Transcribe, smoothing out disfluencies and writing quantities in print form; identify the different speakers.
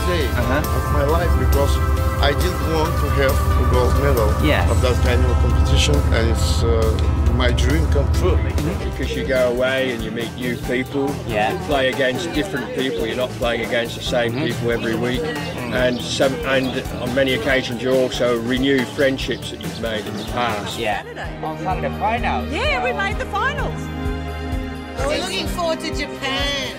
Speaker 1: day of my life because I didn't want to have a gold medal of that kind of competition, and it's my dream come true.
Speaker 2: Because you go away and you meet new people, you play against different people, you're not playing against the same people every week, and on many occasions you also renew friendships that you've made in the past.
Speaker 3: On Saturday finals.
Speaker 4: Yeah, we made the finals.
Speaker 5: We're looking forward to Japan.